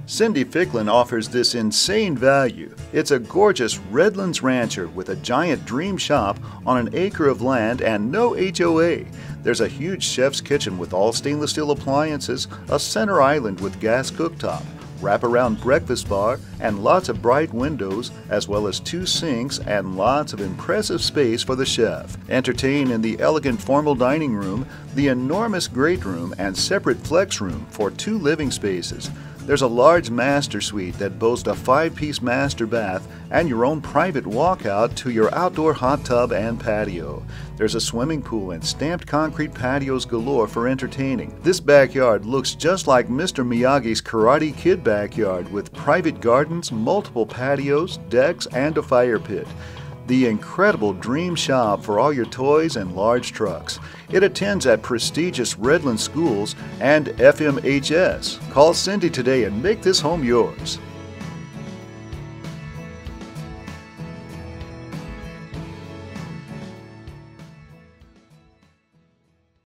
Cindy Ficklin offers this insane value. It's a gorgeous Redlands Rancher with a giant dream shop on an acre of land and no HOA. There's a huge chef's kitchen with all stainless steel appliances, a center island with gas cooktop, wraparound breakfast bar, and lots of bright windows, as well as 2 sinks and lots of impressive space for the chef. Entertain in the elegant formal dining room, the enormous great room, and separate flex room for 2 living spaces. There's a large master suite that boasts a 5-piece master bath and your own private walkout to your outdoor hot tub and patio. There's a swimming pool and stamped concrete patios galore for entertaining. This backyard looks just like Mr. Miagis Karate Kid backyard with private gardens, multiple patios, decks, and a fire pit. The incredible dream shop for all your toys and large trucks. It attends at prestigious Redlands schools and FMHS. Call Cindy today and make this home yours.